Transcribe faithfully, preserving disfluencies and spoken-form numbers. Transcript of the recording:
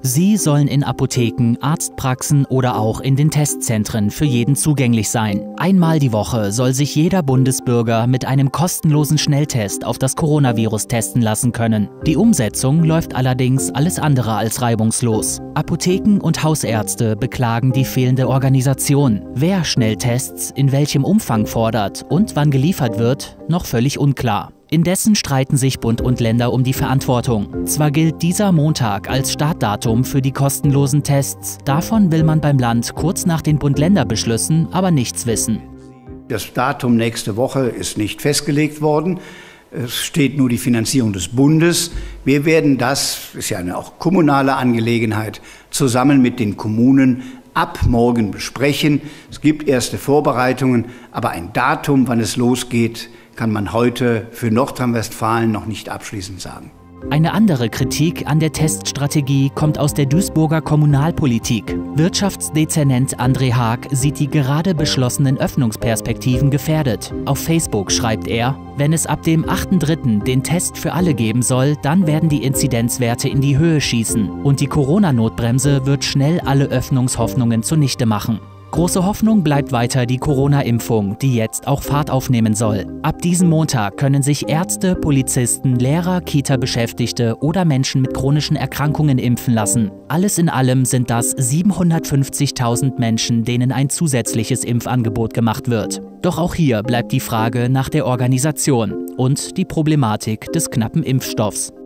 Sie sollen in Apotheken, Arztpraxen oder auch in den Testzentren für jeden zugänglich sein. Einmal die Woche soll sich jeder Bundesbürger mit einem kostenlosen Schnelltest auf das Coronavirus testen lassen können. Die Umsetzung läuft allerdings alles andere als reibungslos. Apotheken und Hausärzte beklagen die fehlende Organisation. Wer Schnelltests in welchem Umfang fordert und wann geliefert wird, noch völlig unklar. Indessen streiten sich Bund und Länder um die Verantwortung. Zwar gilt dieser Montag als Startdatum für die kostenlosen Tests, davon will man beim Land kurz nach den Bund-Länder-Beschlüssen aber nichts wissen. Das Datum nächste Woche ist nicht festgelegt worden. Es steht nur die Finanzierung des Bundes. Wir werden das, ist ja eine auch kommunale Angelegenheit, zusammen mit den Kommunen ab morgen besprechen. Es gibt erste Vorbereitungen, aber ein Datum, wann es losgeht, kann man heute für Nordrhein-Westfalen noch nicht abschließend sagen. Eine andere Kritik an der Teststrategie kommt aus der Duisburger Kommunalpolitik. Wirtschaftsdezernent André Haag sieht die gerade beschlossenen Öffnungsperspektiven gefährdet. Auf Facebook schreibt er: Wenn es ab dem achten dritten den Test für alle geben soll, dann werden die Inzidenzwerte in die Höhe schießen und die Corona-Notbremse wird schnell alle Öffnungshoffnungen zunichte machen. Große Hoffnung bleibt weiter die Corona-Impfung, die jetzt auch Fahrt aufnehmen soll. Ab diesem Montag können sich Ärzte, Polizisten, Lehrer, Kita-Beschäftigte oder Menschen mit chronischen Erkrankungen impfen lassen. Alles in allem sind das siebenhundertfünfzigtausend Menschen, denen ein zusätzliches Impfangebot gemacht wird. Doch auch hier bleibt die Frage nach der Organisation und die Problematik des knappen Impfstoffs.